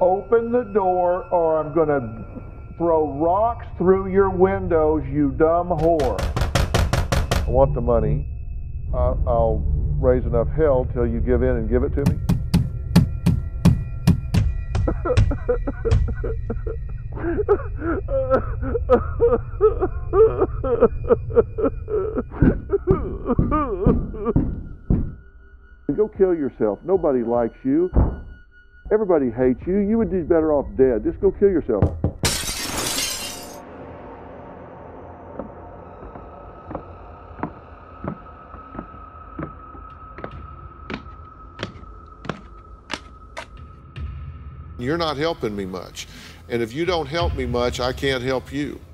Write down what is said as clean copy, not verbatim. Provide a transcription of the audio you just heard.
Open the door or I'm going to throw rocks through your windows, you dumb whore. I want the money. I'll raise enough hell till you give in and give it to me. Go kill yourself. Nobody likes you. Everybody hates you. You would be better off dead. Just go kill yourself. You're not helping me much. And if you don't help me much, I can't help you.